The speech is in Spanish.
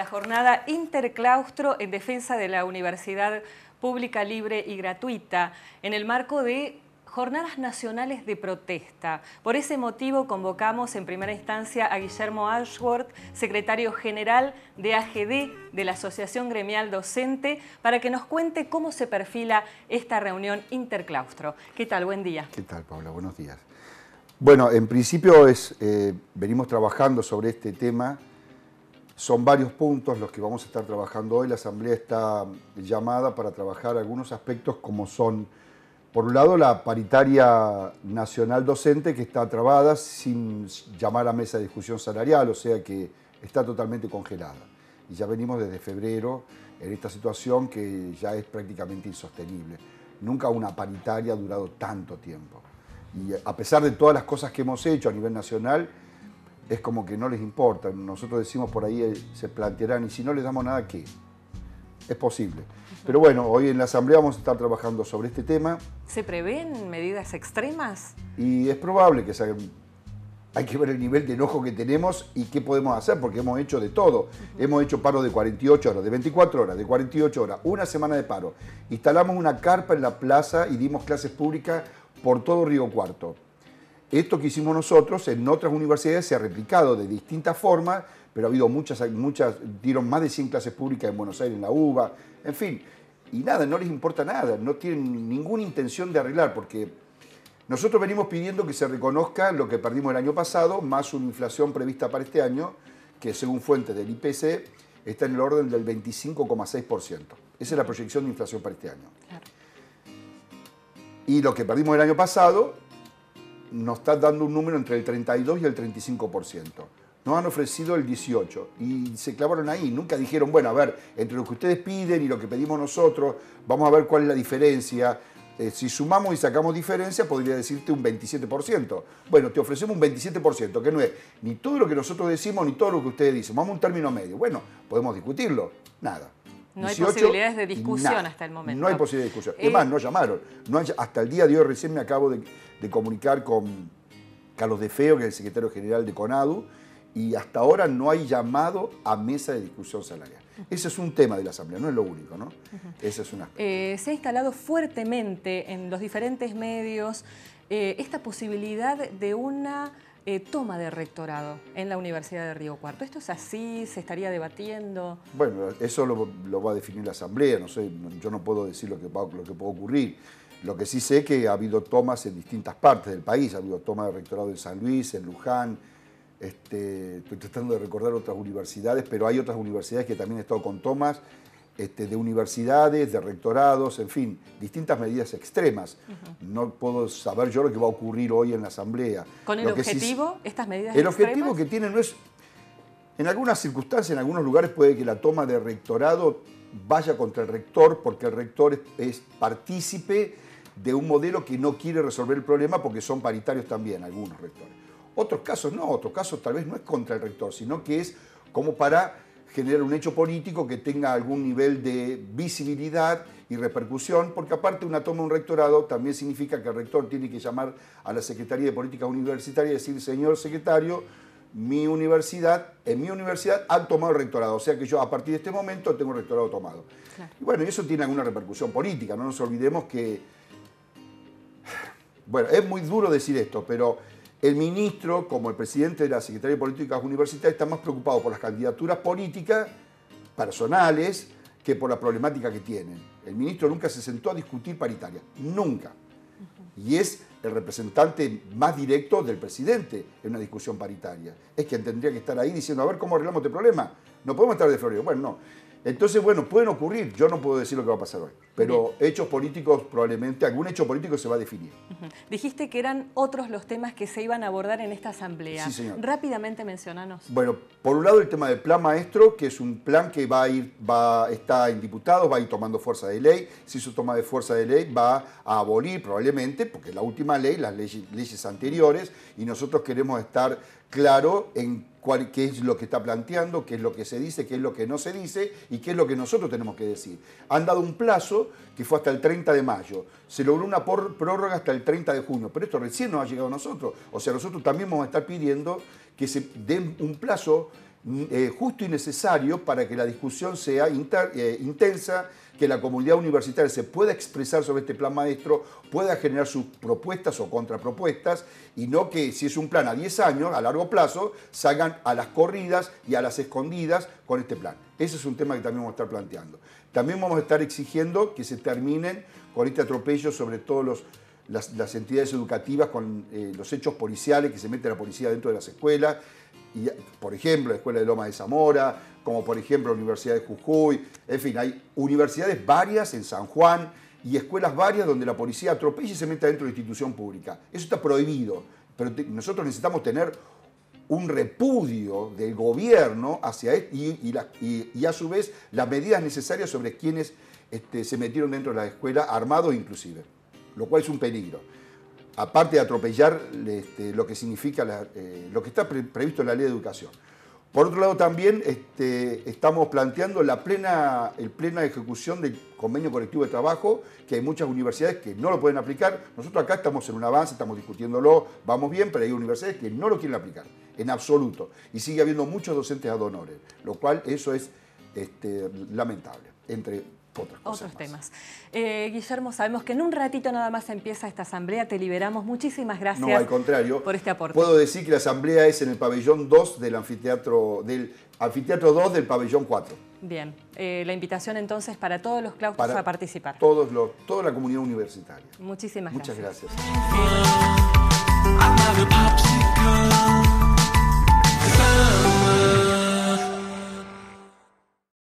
la jornada Interclaustro en defensa de la Universidad Pública, Libre y Gratuita, en el marco de Jornadas Nacionales de Protesta. Por ese motivo convocamos en primera instancia a Guillermo Ashworth, secretario general de AGD, de la Asociación Gremial Docente, para que nos cuente cómo se perfila esta reunión Interclaustro. ¿Qué tal? Buen día. ¿Qué tal, Paula? Buenos días. Bueno, en principio venimos trabajando sobre este tema. Son varios puntos los que vamos a estar trabajando hoy. La Asamblea está llamada para trabajar algunos aspectos como son, por un lado, la paritaria nacional docente que está trabada sin llamar a mesa de discusión salarial, o sea que está totalmente congelada. Y ya venimos desde febrero en esta situación que ya es prácticamente insostenible. Nunca una paritaria ha durado tanto tiempo. Y a pesar de todas las cosas que hemos hecho a nivel nacional, es como que no les importa. Nosotros decimos por ahí, se plantearán, y si no les damos nada, ¿qué? Es posible. Pero bueno, hoy en la Asamblea vamos a estar trabajando sobre este tema. ¿Se prevén medidas extremas? Y es probable que hay que ver el nivel de enojo que tenemos y qué podemos hacer, porque hemos hecho de todo. Hemos hecho paro de 48 horas, de 24 horas, de 48 horas, una semana de paro. Instalamos una carpa en la plaza y dimos clases públicas por todo Río Cuarto. Esto que hicimos nosotros en otras universidades se ha replicado de distintas formas, pero ha habido muchas, dieron más de 100 clases públicas en Buenos Aires, en la UBA, en fin. Y nada, no les importa nada, no tienen ninguna intención de arreglar, porque nosotros venimos pidiendo que se reconozca lo que perdimos el año pasado, más una inflación prevista para este año, que según fuentes del IPC está en el orden del 25,6%. Esa es la proyección de inflación para este año. Claro. Y lo que perdimos el año pasado nos está dando un número entre el 32 y el 35%. Nos han ofrecido el 18% y se clavaron ahí. Nunca dijeron, bueno, a ver, entre lo que ustedes piden y lo que pedimos nosotros, vamos a ver cuál es la diferencia. Si sumamos y sacamos diferencia, podría decirte un 27%. Bueno, te ofrecemos un 27%, que no es ni todo lo que nosotros decimos ni todo lo que ustedes dicen. Vamos a un término medio. Bueno, podemos discutirlo. Nada. No hay posibilidades de discusión hasta el momento. No hay posibilidad de discusión. Además, no llamaron. Hasta el día de hoy recién me acabo de comunicar con Carlos De Feo, que es el secretario general de CONADU, y hasta ahora no hay llamado a mesa de discusión salarial. Ese es un tema de la Asamblea, no es lo único, ¿no? Ese es un aspecto. Se ha instalado fuertemente en los diferentes medios esta posibilidad de una toma de rectorado en la Universidad de Río Cuarto. ¿Esto es así? ¿Se estaría debatiendo? Bueno, eso lo va a definir la Asamblea, no sé, yo no puedo decir lo que puede ocurrir. Lo que sí sé es que ha habido tomas en distintas partes del país, ha habido tomas de rectorado en San Luis, en Luján, estoy tratando de recordar otras universidades, pero hay otras universidades que también han estado con tomas de universidades, de rectorados, en fin, distintas medidas extremas. No puedo saber yo lo que va a ocurrir hoy en la Asamblea. ¿Con el objetivo, estas medidas extremas? El extremas? objetivo que tienen no es... En algunas circunstancias, en algunos lugares puede que la toma de rectorado vaya contra el rector, porque el rector es partícipe de un modelo que no quiere resolver el problema porque son paritarios también algunos rectores. Otros casos no, otros casos tal vez no es contra el rector, sino que es como para generar un hecho político que tenga algún nivel de visibilidad y repercusión, porque aparte una toma de un rectorado también significa que el rector tiene que llamar a la Secretaría de Políticas Universitarias y decir, señor secretario, en mi universidad han tomado el rectorado, o sea que yo a partir de este momento tengo el rectorado tomado. Claro. Y bueno, y eso tiene alguna repercusión política, no nos olvidemos que, bueno, es muy duro decir esto, pero el ministro, como el presidente de la Secretaría de Políticas Universitarias, está más preocupado por las candidaturas políticas, personales, que por la problemática que tienen. El ministro nunca se sentó a discutir paritaria, nunca. Y es el representante más directo del presidente en una discusión paritaria. Es quien tendría que estar ahí diciendo, a ver cómo arreglamos este problema. No podemos estar de florero. Bueno, no. Entonces, bueno, pueden ocurrir. Yo no puedo decir lo que va a pasar hoy. Pero hechos políticos, probablemente, algún hecho político se va a definir. Dijiste que eran otros los temas que se iban a abordar en esta asamblea. Sí, señor. Rápidamente mencionanos. Bueno, por un lado el tema del plan maestro, que es un plan que está en diputados, va a ir tomando fuerza de ley. Si su toma de fuerza de ley va a abolir probablemente, porque la última ley, las leyes anteriores, y nosotros queremos estar claro en qué es lo que está planteando, qué es lo que se dice, qué es lo que no se dice y qué es lo que nosotros tenemos que decir. Han dado un plazo que fue hasta el 30 de mayo. Se logró una prórroga hasta el 30 de junio, pero esto recién nos ha llegado a nosotros. O sea, nosotros también vamos a estar pidiendo que se den un plazo justo y necesario para que la discusión sea intensa, que la comunidad universitaria se pueda expresar sobre este plan maestro, pueda generar sus propuestas o contrapropuestas, y no que si es un plan a 10 años, a largo plazo, salgan a las corridas y a las escondidas con este plan. Ese es un tema que también vamos a estar planteando. También vamos a estar exigiendo que se terminen con este atropello sobre todas las entidades educativas, con los hechos policiales, que se mete la policía dentro de las escuelas, y, por ejemplo, la Escuela de Loma de Zamora, como por ejemplo la Universidad de Jujuy. En fin, hay universidades varias en San Juan y escuelas varias donde la policía atropella y se mete dentro de la institución pública. Eso está prohibido, pero nosotros necesitamos tener un repudio del gobierno hacia esto y a su vez las medidas necesarias sobre quienes se metieron dentro de la escuela, armados inclusive, lo cual es un peligro. Aparte de atropellar lo que significa lo que está previsto en la Ley de Educación. Por otro lado, también estamos planteando la plena ejecución del convenio colectivo de trabajo, que hay muchas universidades que no lo pueden aplicar. Nosotros acá estamos en un avance, estamos discutiéndolo, vamos bien, pero hay universidades que no lo quieren aplicar, en absoluto. Y sigue habiendo muchos docentes ad honorem, lo cual eso es lamentable, entre otros temas. Guillermo, sabemos que en un ratito nada más empieza esta asamblea, te liberamos. Muchísimas gracias. No, al contrario, por este aporte. Puedo decir que la asamblea es en el pabellón 2 del anfiteatro 2 del pabellón 4. Bien, la invitación entonces para todos los claustros a participar. Toda la comunidad universitaria. Muchísimas gracias. Muchas gracias.